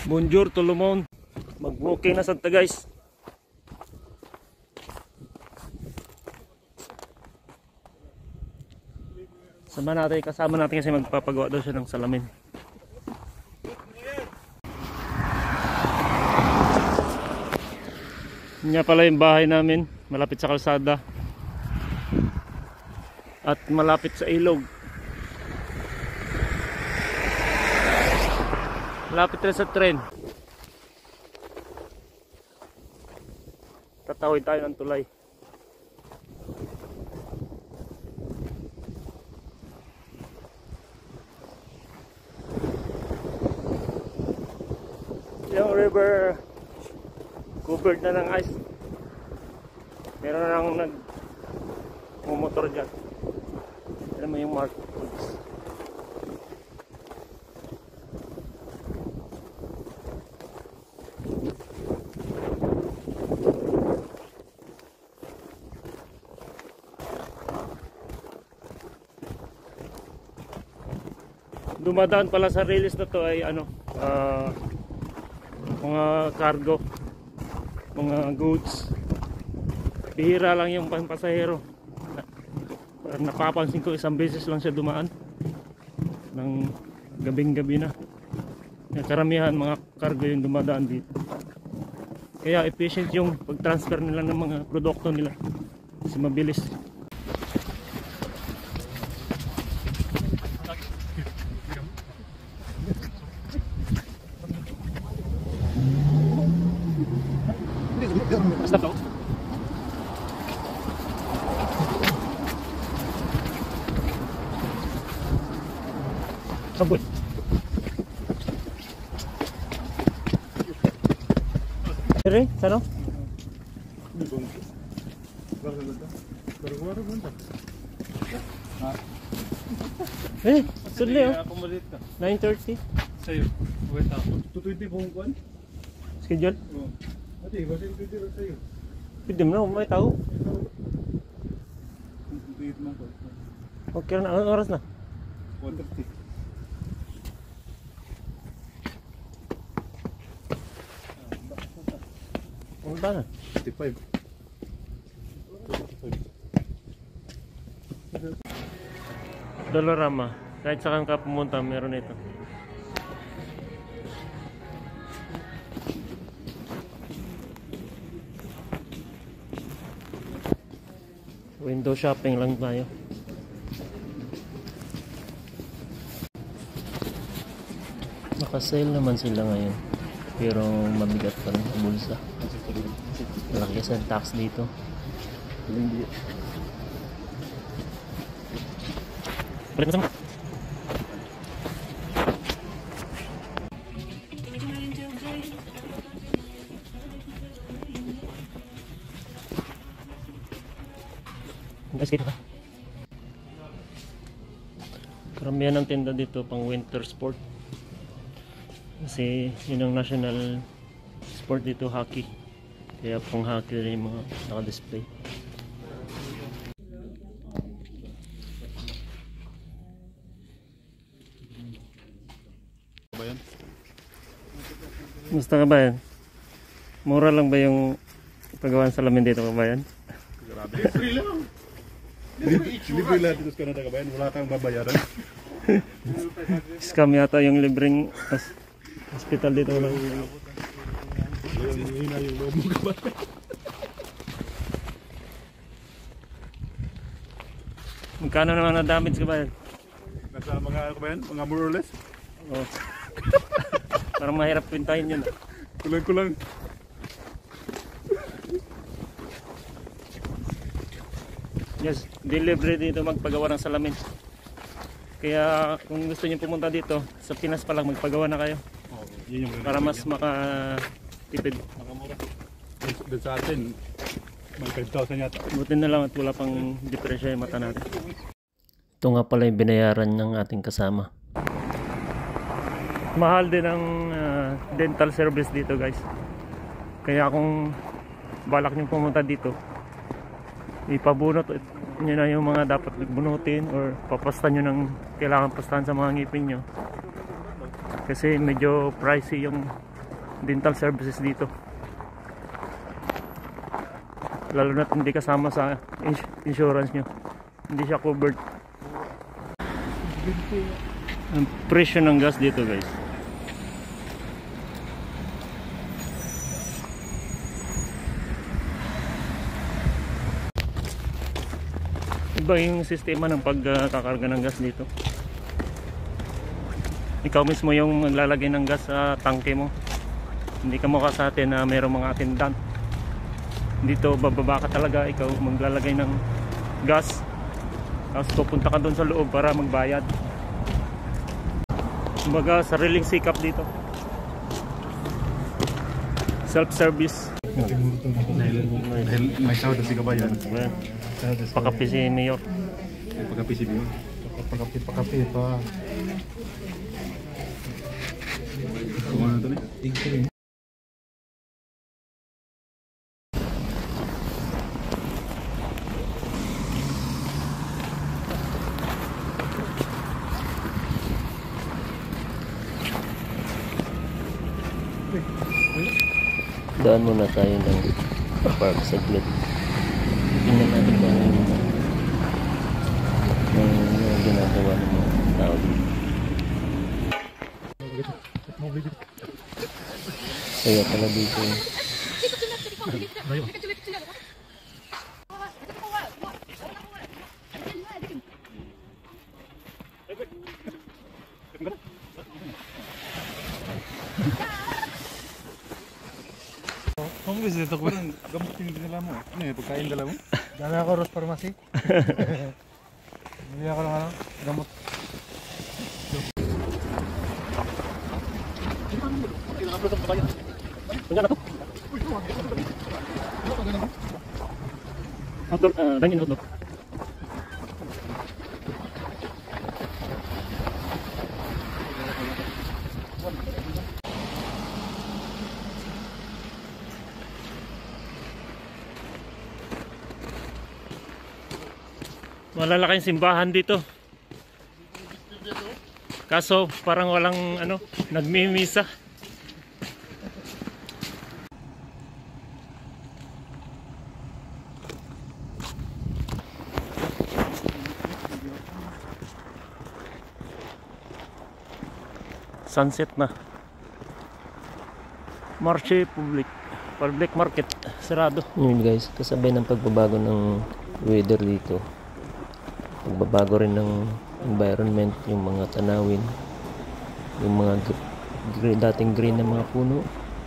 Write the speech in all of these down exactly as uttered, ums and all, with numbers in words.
Bonjour to Lumon. Mag-walking na sa ta guys. Sama natin, kasama natin kasi magpapagawa daw siya ng salamin. Yan pala yung bahay namin, malapit sa kalsada. At malapit sa ilog. Malapit rin sa tren. Tatawid tayo ng tulay. Yung river covered na ng ice. Meron na nang nag mumotor dyan. Alam mo yung mark. Dumadaan pala sa release na to ay ano, uh, mga cargo, mga goods. Bihira lang yung pasahero. Napapansin ko isang beses lang siya dumaan ng gabing gabi na. Karamihan mga cargo yung dumadaan dito, kaya efficient yung pag-transfer nila ng mga produkto nila kasi mabilis. Stop daw. Sabot. Ere, sana? Eh, sudli oh. nine thirty. Sa'yo. Wait ako. two twenty po kung Schedule? Oo. Ate, basin two twenty sa'yo. Pwede mo na, may tao. Okay na, anong oras na? one thirty. Punta na. fifty-five. Dolorama. Kahit saan ka pumunta, meron ito. Window shopping lang tayo. Naka-sale naman sila ngayon. Pero mabigat pa rin ang bulsa. Malaki sa tax dito. Balik na sama. Guys, kita ka. Karamihan ng tinda dito pang winter sport. Kasi yun ang national sport dito, hockey. Kaya pang hockey rin yung mga naka-display. Kabayan? Gusto ka ba yan? Mura lang ba yung pagawaan salamin dito, kabayan? Grabe. Free lang. Libre lang dito sa Canada, kabayan. Wala kang babayaran. Scam yata yung libreng as hospital dito. Wala. Hina yung loob mo, kabayan. Magkano naman na-damage, kabayan? Nasa mga, kabayan, mga more or less. Oh. Parang mahirap pintahin yun. Kulang-kulang. Yes, delivery dito magpagawa ng salamin. Kaya kung gusto niyo pumunta dito, sa Pinas pa lang magpagawa na kayo. Oh, yun yung para mas makatipid. Makamura. Doon sa atin, may five thousand yata. Buti na lang at wala pang depresya yung mata natin. Ito nga pala yung binayaran ng ating kasama. Mahal din ang uh, dental service dito, guys. Kaya kung balak niyo pumunta dito, ipabunot nyo na yung mga dapat bunutin or papasta nyo ng kailangan pastahan sa mga ngipin nyo, kasi medyo pricey yung dental services dito. Lalo na hindi kasama sa ins- insurance nyo, hindi siya covered. Ang presyo ng gas dito guys, iba yung sistema ng pagkakarga ng gas dito. Ikaw mismo yung maglalagay ng gas sa tangke mo, hindi ka mukha sa atin na mayroong mga attendant. Dito bababa ka talaga, ikaw maglalagay ng gas, tapos pupunta ka doon sa loob para magbayad. Kumbaga sariling sikap dito, self-service. Dahil, dahil may sahod na si kabayan. Well, pakapi si Mayor. Pagkapi si Bion. Pagkapi, pagkapi pa. Kumana ito ni? Daan muna tayo ng park saglit. Tingnan natin kung ano yung yung yung ginagawa ng mga tao dito. Kaya pala dito Kamu bisa dito ko lang gamot yung dinala mo. Ano yung pagkain dala mo? Dami ako Ross Pharmacy. Bili ako ng ano, gamot. Outdoor, uh, dine-in outdoor. Malalaking simbahan dito. Kaso parang walang ano, nagmimisa. Sunset na. Marche public. Public market sarado. yun guys, kasabay ng pagbabago ng weather dito, pagbabago rin ng environment, yung mga tanawin, yung mga gr- green, dating green na mga puno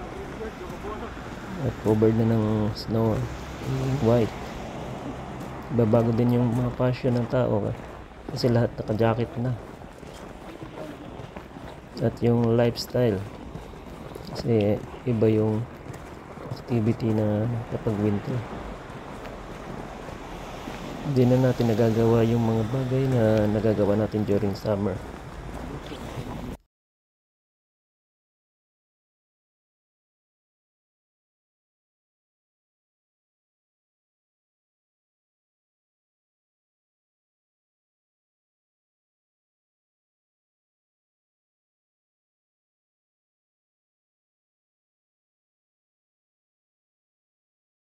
at covered na ng snow, white. Babago din yung mga fashion ng tao kasi lahat naka-jacket na, at yung lifestyle kasi iba yung activity na kapag winter. Hindi na natin nagagawa yung mga bagay na nagagawa natin during summer.